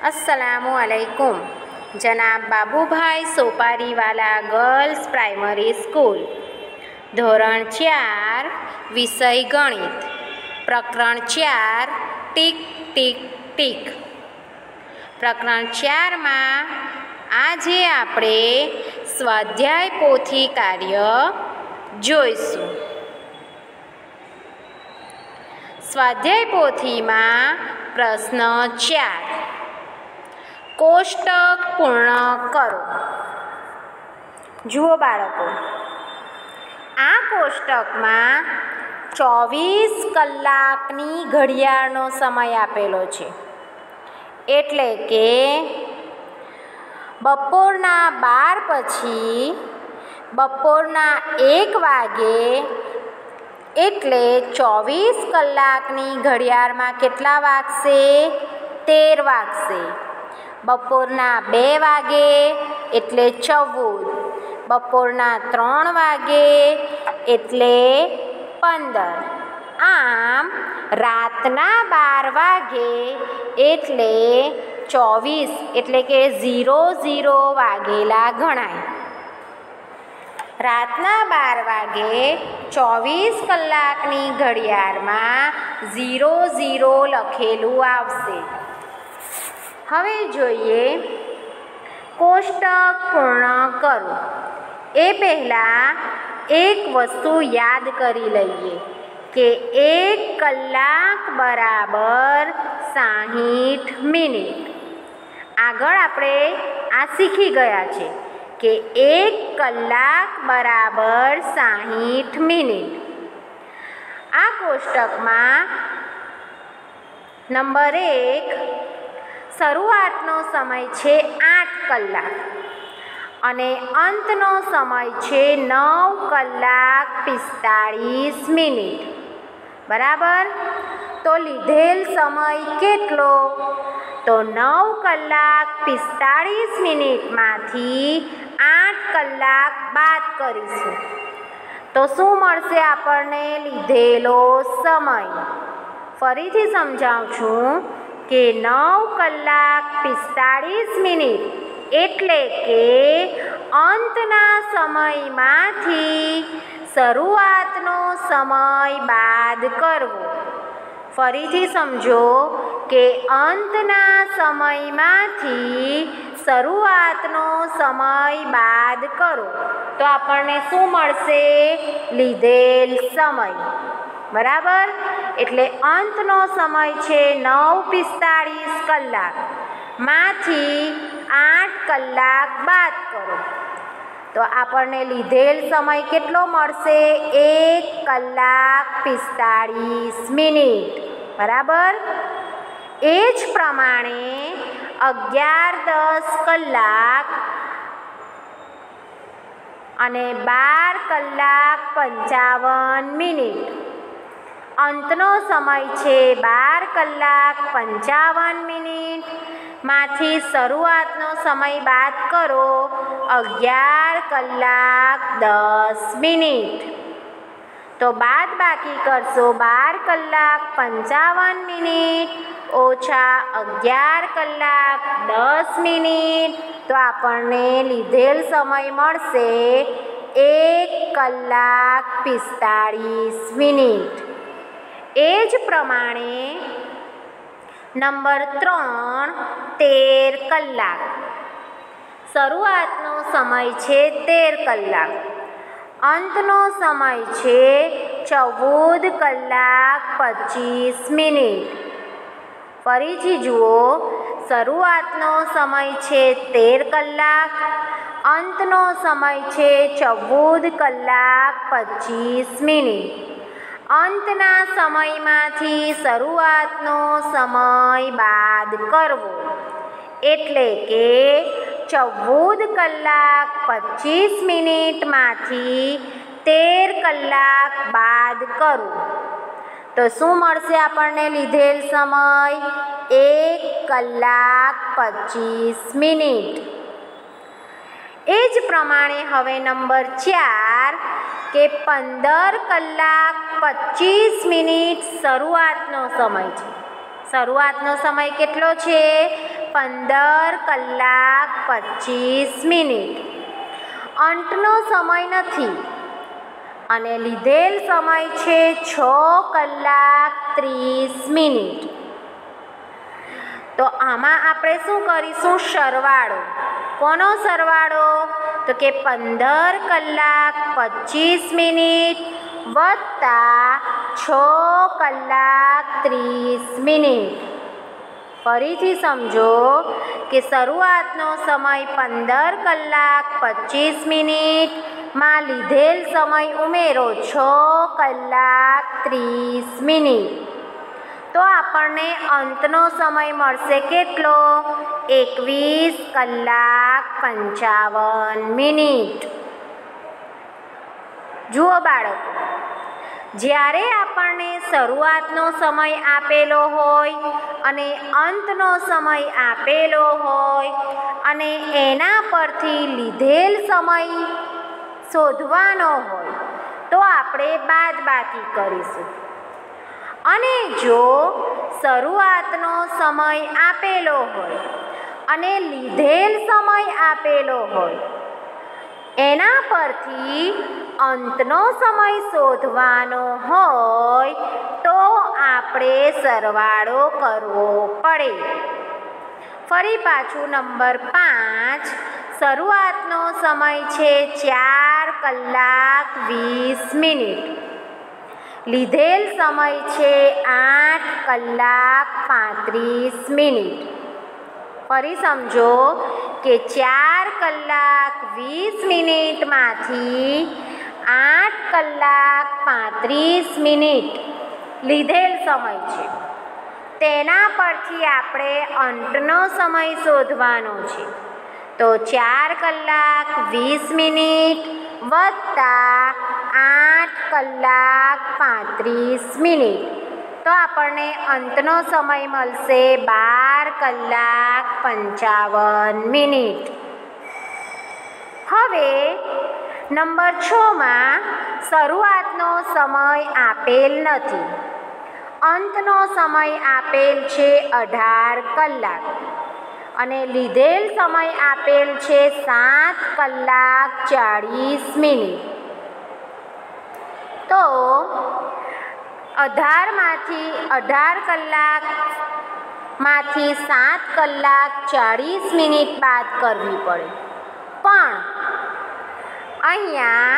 अस्सलामुअलैकुम। जनाब Babubhai Sopariwala girls primary school, धोरण 4, विषय गणित, प्रकरण 4 ટીક ટીક ટીક। પ્રકરણ 4માં આજે આપણે સ્વાધ્યાય પોથી કાર્ય જોઈશું। સ્વાધ્યાય પોથીમાં પ્રશ્ન 4, કોષ્ટક પૂર્ણ કરો। જુઓ બાળકો, આ કોષ્ટકમાં 24 કલાકની ઘડિયાળનો સમય આપેલો છે, એટલે કે બપોરના 12 પછી બપોરના 1 વાગે, એટલે 24 કલાકની ઘડિયાળમાં કેટલા વાગશે? 13 વાગશે। બપોરના 2 વાગે એટલે 14, બપોરના 3 વાગે એટલે 15, આમ રાતના 12 વાગે એટલે 24, એટલે કે 00 વાગેલા ગણાય। રાતના 12 વાગે 24 કલાકની ઘડિયાળમાં 00 લખેલું આવશે। હવે જોઈએ કોષ્ટક પૂર્ણ કરો। એ પહેલાં એક વસ્તુ યાદ કરી લઈએ કે 1 કલાક બરાબર 60 મિનિટ। આગળ આપણે આ શીખી ગયા છે કે 1 કલાક બરાબર 60 મિનિટ। આ કોષ્ટકમાં નંબર 1, શરૂઆતનો સમય છે 8 કલાક અને અંતનો સમય છે 9 કલાક 45 મિનિટ, બરાબર? તો લીધેલ સમય કેટલો? તો 9 કલાક 45 મિનિટમાંથી 8 કલાક બાદ કરીશું તો શું મળશે આપણને? લીધેલો સમય। ફરીથી સમજાવું છું કે 9 કલાક 45 મિનિટ એટલે કે અંતના સમયમાંથી શરૂઆતનો સમય બાદ કરવો। ફરીથી સમજો કે અંતના સમયમાંથી શરૂઆતનો સમય બાદ કરો તો આપણને શું મળશે? લીધેલ સમય, બરાબર? એટલે અંતનો સમય છે 9:45 કલાક, માંથી 8 કલાક બાદ કરો તો આપણને લીધેલ સમય કેટલો મળશે? 1 કલાક 45 મિનિટ, બરાબર? એ જ પ્રમાણે 11:10 કલાક અને 12 કલાક 55 મિનિટ, અંતનો સમય છે 12 કલાક 55 મિનિટ, માંથી શરૂઆતનો સમય બાદ કરો 11 કલાક 10 મિનિટ તો બાદ બાકી કરશો 12 કલાક 55 મિનિટ ઓછા 11 કલાક 10 મિનિટ તો આપણને લીધેલ સમય મળશે 1 કલાક 45 મિનિટ। એ જ પ્રમાણે નંબર 3, 13 કલાક। શરૂઆતનો સમય છે 13 કલાક, અંતનો સમય છે 14 કલાક 25 મિનિટ। ફરીથી જુઓ, શરૂઆતનો સમય છે 13 કલાક, અંતનો સમય છે 14 કલાક 25 મિનિટ। અંતના સમયમાંથી શરૂઆતનો સમય બાદ કરવો એટલે કે 14 કલાક 25 મિનિટમાંથી 13 કલાક બાદ કરો તો શું મળશે આપણને? લીધેલ સમય 1 કલાક 25 મિનિટ। એ જ પ્રમાણે હવે નંબર 4 કે 15 કલાક 25 મિનિટ શરૂઆતનો સમય છે। શરૂઆતનો સમય કેટલો છે? 15 કલાક 25 મિનિટ. અંતનો સમય નથી અને લીધેલ સમય છે 6 કલાક 30 મિનિટ. તો આમાં આપણે શું કરીશું? સરવાળો. કોનો સરવાળો? તો કે 15 કલાક 25 મિનિટ વત્તા 6 કલાક 30 મિનિટ. ફરીથી સમજો કે શરૂઆતનો સમય 15 કલાક 25 મિનિટમાં લીધેલ સમય ઉમેરો 6 કલાક 30 મિનિટ. તો આપણને અંતનો સમય મળશે કેટલો? 21 કલાક 55 મિનિટ. જુઓ બાળકો, જ્યારે આપણને શરૂઆતનો સમય આપેલો હોય અને અંતનો સમય આપેલો હોય અને એના પરથી લીધેલ સમય શોધવાનો હોય તો આપણે બાદબાકી કરીશું. અને જો શરૂઆતનો સમય આપેલો હોય અને લીધેલ સમય આપેલો હોય એના પરથી અંતનો સમય શોધવાનો હોય તો આપણે સરવાળો કરવો પડે. ફરી પાછું નંબર 5. શરૂઆતનો સમય છે 4 કલાક 20 મિનિટ. લીધેલ સમય છે 8 કલાક 35 મિનિટ. ફરી સમજો કે 4 કલાક 20 મિનિટમાંથી 8 કલાક 35 મિનિટ લીધેલ સમય છે. તેના પરથી આપણે અંતનો સમય શોધવાનો છે. તો 4 કલાક 20 મિનિટ વત્તા 8 કલાક 35 મિનિટ. તો આપણને અંતનો સમય મળશે 12 કલાક 55 મિનિટ. હવે નંબર 6માં શરૂઆતનો સમય આપેલ નથી. અંતનો સમય આપેલ છે 18 કલાક અને લીધેલ સમય આપેલ છે 7 કલાક 40 મિનિટ. તો 18 કલાકમાંથી 7 કલાક 40 મિનિટ બાદ કરવી પડે. પણ અહીંયા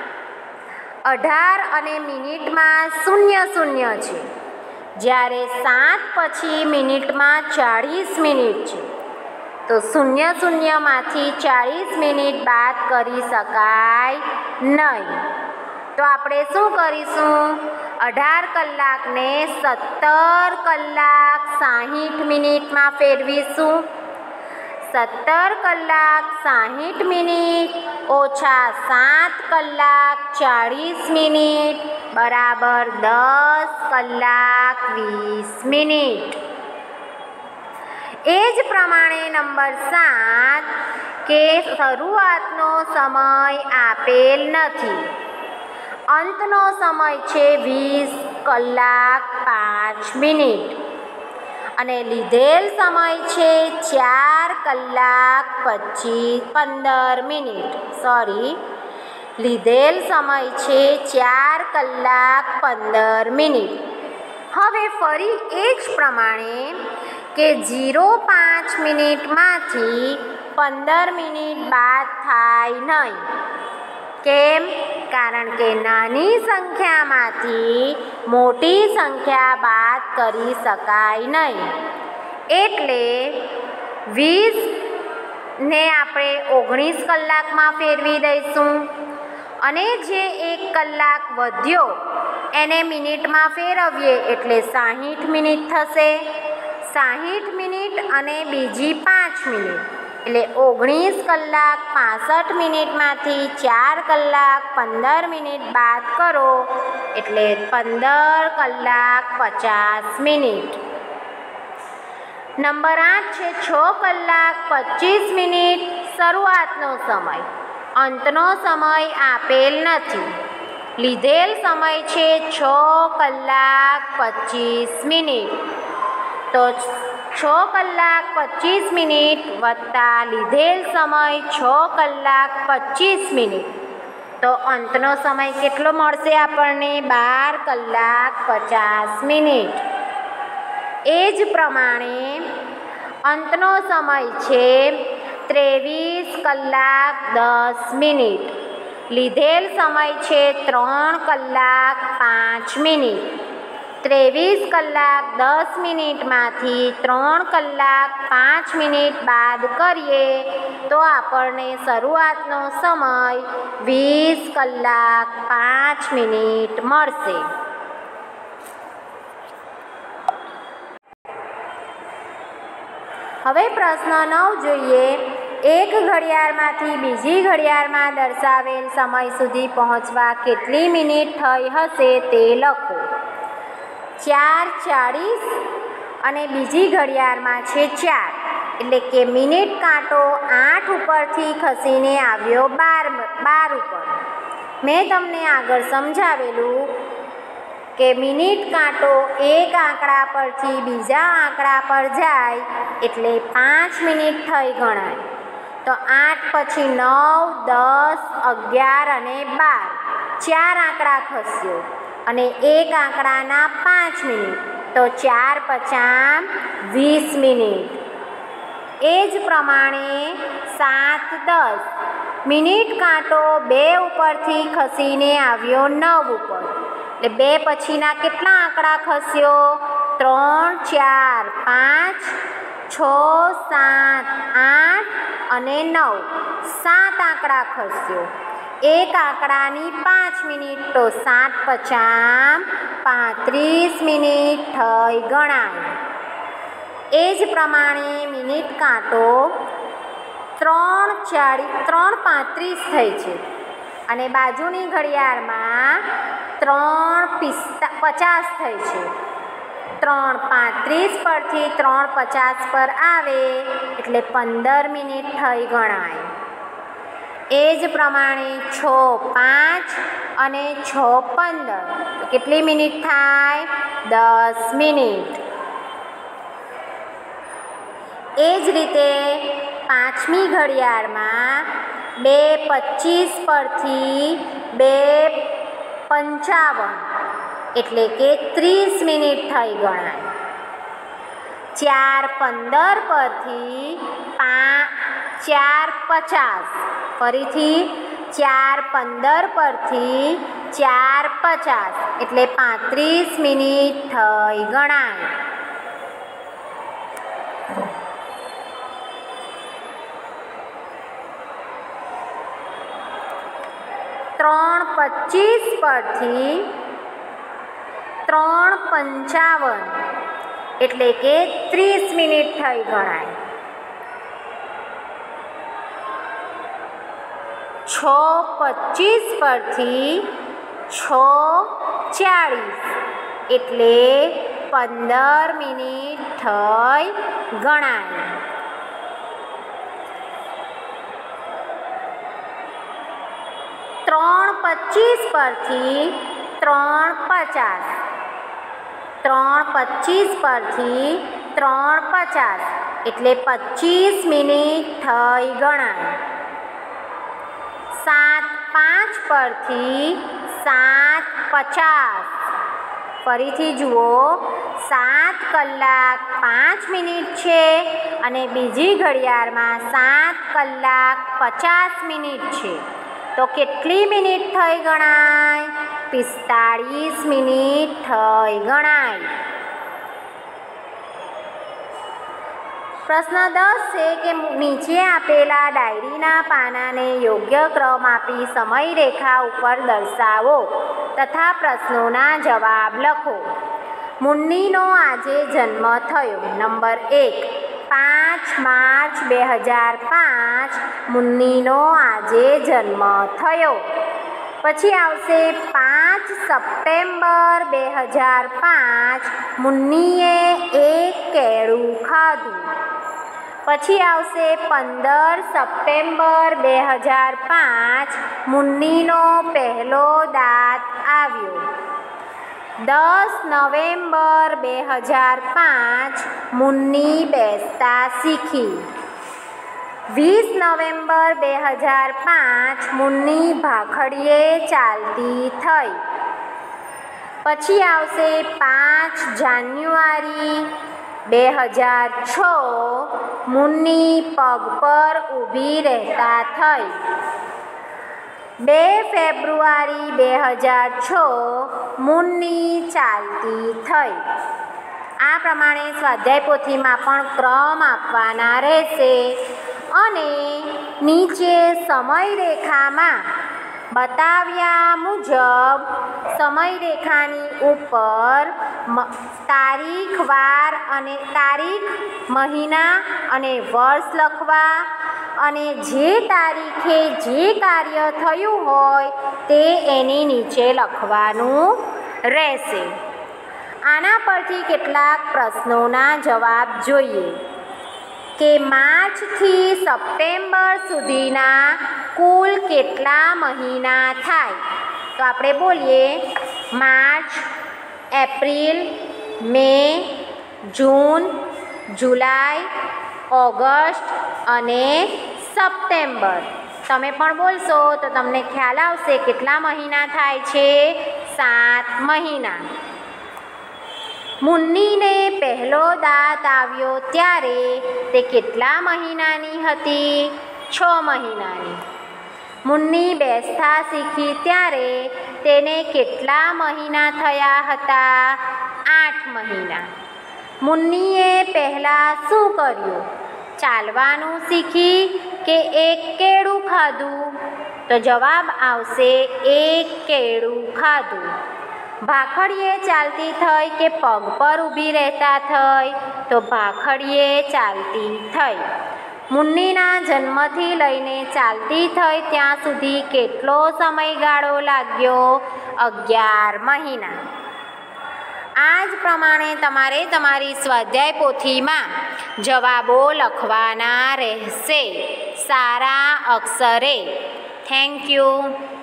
18 અને મિનિટમાં 0 છે, જ્યારે 7 પછી મિનિટમાં 40 મિનિટ છે. તો 0માંથી 40 મિનિટ બાદ કરી શકાય નહીં. તો આપણે શું કરીશું? 18 કલાકને 17 કલાક 60 મિનિટમાં ફેરવીશું. 17 કલાક 60 મિનિટ ઓછા 7 કલાક 40 મિનિટ બરાબર 10 કલાક 20 મિનિટ. એ જ પ્રમાણે નંબર 7 કે શરૂઆતનો સમય આપેલ નથી. અંતનો સમય છે 20 કલાક 5 મિનિટ અને લીધેલ સમય છે 4 કલાક 15 મિનિટ. લીધેલ સમય છે 4 કલાક 15 મિનિટ. હવે ફરી એ જ પ્રમાણે કે 0.5 મિનિટમાંથી 15 મિનિટ બાદ થાય નહીં. કેમ? કારણ કે નાની સંખ્યામાંથી મોટી સંખ્યા બાદ કરી શકાય નહીં. એટલે 20ને આપણે 19 કલાકમાં ફેરવી દઈશું અને જે 1 કલાક વધ્યો એને મિનિટમાં ફેરવીએ એટલે 60 મિનિટ થશે. 60 મિનિટ અને બીજી 5 મિનિટ એટલે 19 કલાક 65 મિનિટમાંથી 4 કલાક 15 મિનિટ બાદ કરો એટલે 15 કલાક 50 મિનિટ. નંબર 8 છે 6 કલાક 25 મિનિટ શરૂઆતનો સમય. અંતનો સમય આપેલ નથી. લીધેલ સમય છે 6 કલાક 25 મિનિટ. તો 6 કલાક 25 મિનિટ વત્તા લીધેલ સમય 6 કલાક 25 મિનિટ, તો અંતનો સમય કેટલો મળશે આપણને? 12 કલાક 50 મિનિટ. એ જ પ્રમાણે અંતનો સમય છે 23 કલાક 10 મિનિટ. લીધેલ સમય છે 3 કલાક 5 મિનિટ. 23 કલાક 10 મિનિટમાંથી 3 કલાક 5 મિનિટ બાદ કરીએ તો આપણને શરૂઆતનો સમય 20 કલાક 5 મિનિટ મળશે. હવે પ્રશ્ન 9 જોઈએ. એક ઘડિયાળમાંથી બીજી ઘડિયાળમાં દર્શાવેલ સમય સુધી પહોંચવા કેટલી મિનિટ થઈ હશે તે લખો. 4:40 અને બીજી ઘડિયાળમાં છે 4, એટલે કે મિનિટ કાંટો 8 ઉપરથી ખસીને આવ્યો 12 ઉપર. મેં તમને આગળ સમજાવેલું કે મિનિટ કાંટો એક આંકડા પરથી બીજા આંકડા પર જાય એટલે 5 મિનિટ થઈ ગણાય. તો 8 પછી 9, 10, 11 અને 12 4 આંકડા ખસ્યો અને એક આંકડાના 5 મિનિટ, તો 4 × 5 20 મિનિટ. એ જ પ્રમાણે 7:10 મિનિટ કાંટો 2 ઉપરથી ખસીને આવ્યો 9 ઉપર, એટલે 2 પછીના કેટલા આંકડા ખસ્યો? 3, 4, 5, 6, 7, 8 અને 9 7 આંકડા ખસ્યો. એક આંકડાની 5 મિનિટ, તો 7 × 5 35 મિનિટ થઈ ગણાય. એ જ પ્રમાણે મિનિટ કાંટો 3:35 થઈ છે અને બાજુની ઘડિયાળમાં 3:50 થઈ છે. 3:35 પરથી 3:50 પર આવે એટલે 15 મિનિટ થઈ ગણાય. એ જ પ્રમાણે 6:05 અને 6:15, તો કેટલી મિનિટ થાય? 10 મિનિટ. એ જ રીતે પાંચમી ઘડિયાળમાં 2:25 પરથી 2:55, એટલે કે 30 મિનિટ થઈ ગણાય. 4:15 પરથી 4:50, ફરીથી 4:15 પરથી 4:50, એટલે 35 મિનિટ થઈ ગણાય. ત્રણ 25 પરથી 3:55, એટલે કે 30 મિનિટ થઈ ગણાય. 6:25 પરથી 6:40, એટલે 15 મિનિટ થઈ ગણાય. 3:25 પરથી 3:50, 3:25 પરથી 3:50, એટલે 25 મિનિટ થઈ ગણાય. 7:05 પરથી 7:50, ફરીથી જુઓ 7 કલાક 5 મિનિટ છે અને બીજી ઘડિયાળમાં 7 કલાક 50 મિનિટ છે, તો કેટલી મિનિટ થઈ ગણાય? 45 મિનિટ થઈ ગણાય. પ્રશ્ન 10 છે કે નીચે આપેલા ડાયરીના પાનાને યોગ્ય ક્રમ આપી સમયરેખા ઉપર દર્શાવો તથા પ્રશ્નોના જવાબ લખો. મુન્નીનો આજે જન્મ થયો. નંબર 1, 5 માર્ચ 2005 મુન્નીનો આજે જન્મ થયો. પછી આવશે 5 સપ્ટેમ્બર 2005 મુન્નીએ એક કેળું ખાધું. પછી આવશે 15 સપ્ટેમ્બર 2005 મુન્નીનો પહેલો દાંત આવ્યો. 10 નવેમ્બર 2005 મુન્ની બેસતા શીખી. 20 નવેમ્બર 2005 મુન્ની ભાખડીએ ચાલતી થઈ. પછી આવશે 5 જાન્યુઆરી 2006 મુન્ની પગ પર ઊભી રહેતા થઈ. 2 ફેબ્રુઆરી 2006 મુન્ની ચાલતી થઈ. આ પ્રમાણે સ્વાધ્યાય પોથીમાં પણ ક્રમ આપવાના રહેશે અને નીચે સમયરેખામાં બતાવ્યા મુજબ સમયરેખાની ઉપર તારીખ, વાર અને તારીખ, મહિના અને વર્ષ લખવા અને જે તારીખે જે કાર્ય થયું હોય તે એની નીચે લખવાનું રહેશે. આના પરથી કેટલાક પ્રશ્નોના જવાબ જોઈએ કે માર્ચથી સપ્ટેમ્બર સુધીના કુલ કેટલા મહિના થાય? તો આપણે બોલીએ માર્ચ, એપ્રિલ, મે, જૂન, જુલાઈ, ઓગસ્ટ અને સપ્ટેમ્બર. તમે પણ બોલશો તો તમને ખ્યાલ આવશે કેટલા મહિના થાય છે? 7 મહિના. મુન્નીને પહેલો દાંત આવ્યો ત્યારે તે કેટલા મહિનાની હતી? 6 મહિનાની. મુન્ની બેસતા શીખી ત્યારે તેને કેટલા મહિના થયા હતા? 8 મહિના. મુન્નીએ પહેલાં શું કર્યું? ચાલવાનું શીખી કે એક કેળું ખાધું? તો જવાબ આવશે એક કેળું ખાધું. ભાખડીએ ચાલતી થઈ કે પગ પર ઊભી રહેતા થઈ? તો ભાખડીએ ચાલતી થઈ. મુન્નીના જન્મથી લઈને ચાલતી થઈ ત્યાં સુધી કેટલો સમયગાળો લાગ્યો? 11 મહિના. આ જ પ્રમાણે તમારે તમારી સ્વાધ્યાય પોથીમાં જવાબો લખવાના રહેશે સારા અક્ષરે. Thank you.